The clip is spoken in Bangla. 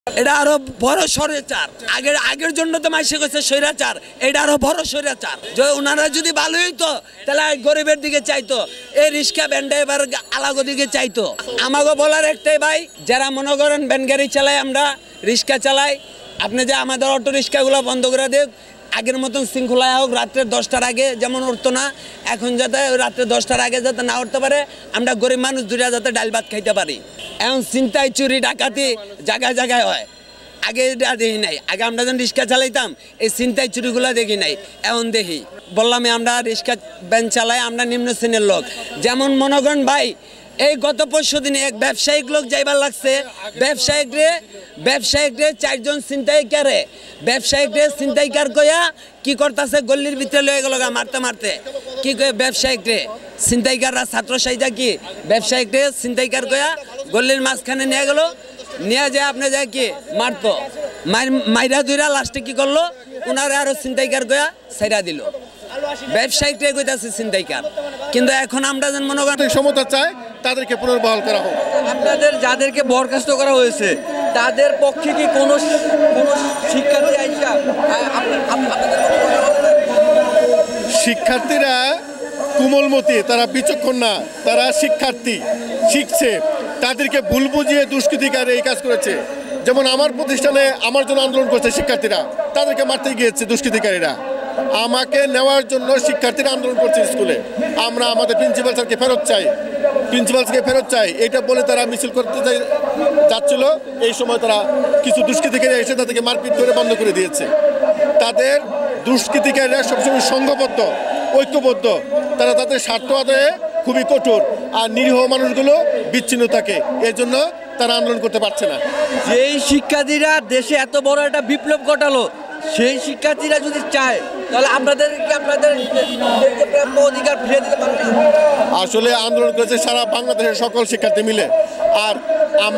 এটা আরো বড় স্বৈরাচার। আগের জন্য তো মাইসে গেছে স্বৈরাচার, এটা আরো বড় স্বৈরাচার। ওনারা যদি ভালো হইতো তাহলে গরিবের দিকে চাইতো, এই রিক্সা ভ্যান ড্রাইভার আলাগো দিকে চাইতো। আমাকে বলার একটাই ভাই, যারা মনে করেন ভ্যান গাড়ি চালাই, আমরা রিক্সা চালাই, আপনি যে আমাদের অটো রিক্সাগুলো বন্ধ করে দেন, আগের মতন শৃঙ্খলায় হোক, রাত্রে 10টার আগে যেমন উঠতো না, এখন যাতে রাত্রে 10টার আগে যাতে না উঠতে পারে, আমরা গরিব মানুষ দুইটা যাতে ডাল ভাত খাইতে পারি। এখন ছিনতাই চুরি ডাকাতি জায়গায় জায়গায় হয়, আগে এটা দেখি নাই। আগে আমরা যখন রিক্সা চালাইতাম এই ছিনতাই চুরিগুলো দেখি নাই, এখন দেখি। বললাম আমরা রিক্সা ভ্যান চালাই, আমরা নিম্ন শ্রেণীর লোক। যেমন মনে করেন ভাই, এই গত 5 দিনে এক ব্যবসায়িক লোক যাইবার লাগছে, ব্যবসায়িকরে 4 জন ছিনতাইকারে ব্যবসায়িকরে ছিনতাইকার কইয়া কি করতেছে, গল্লির ভিতরে লয়ে গেল মারতে মারতে। কি কয়ে ব্যবসায়িকরে ছিনতাইকাররা ছাত্র সাইজা কি ব্যবসায়িকরে ছিনতাইকার কইয়া গল্লির মাঝখানে নিয়ে গেল, নিয়ে যায় আপনি যায় কি মারতো, মাইরা দুইরা লাস্টে কি করলো, ওনারা আরো ছিনতাইকার কইয়া ছাইরা দিল। ব্যবসায়িকরাই কইতাছে ছিনতাইকার। কিন্তু এখন আমরা যেন মনে করেন সমতা চায়, তাদেরকে পুনর্বহাল করা হোক। আপনাদের যাদেরকে বরখাস্ত করা হয়েছে তাদের পক্ষে কি কোনো শিক্ষার্থী আইসা শিক্ষার্থীরা কোমলমতি, তারা বিচক্ষণ না, তারা শিক্ষার্থী, শিখছে। তাদেরকে ভুল বুঝিয়ে দুষ্কৃতিকার এই কাজ করেছে। যেমন আমার প্রতিষ্ঠানে আমার জন্য আন্দোলন করছে শিক্ষার্থীরা, তাদেরকে মারতে গিয়েছে দুষ্কৃতিকারীরা। আমাকে নেওয়ার জন্য শিক্ষার্থীরা আন্দোলন করছে স্কুলে। আমরা আমাদের প্রিন্সিপাল স্যারকে ফেরত চাই, এটা বলে তারা মিছিল করতে যাচ্ছিল। এই সময় তারা কিছু দুষ্কৃতিকারী এসে তাদেরকে মারপিট করে বন্ধ করে দিয়েছে। তাদের দুষ্কৃতিকারীরা সবসময় সংঘবদ্ধ, ঐক্যবদ্ধ, তারা তাদের স্বার্থ আদায়ে খুবই কঠোর, আর নিরীহ মানুষগুলো বিচ্ছিন্ন থাকে। এর জন্য তারা আন্দোলন করতে পারছে না। যেই শিক্ষার্থীরা দেশে এত বড় একটা বিপ্লব ঘটালো, সেই শিক্ষার্থীরা যদি চায় তাহলে আপনাদের প্রাপ্য অধিকার ফিরে দিতে পারবে। আসলে আন্দোলন করেছে সারা বাংলাদেশের সকল শিক্ষার্থী মিলে। আর